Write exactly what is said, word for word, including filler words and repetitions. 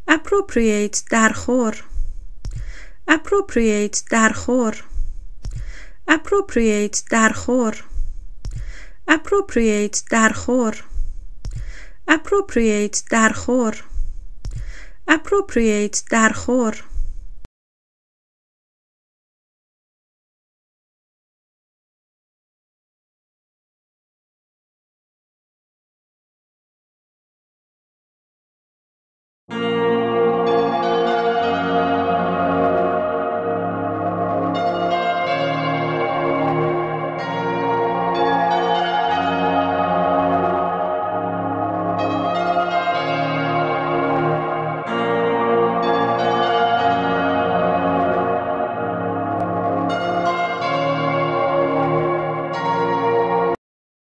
appropriate درخور appropriate درخور appropriate درخور appropriate درخور appropriate درخور appropriate درخور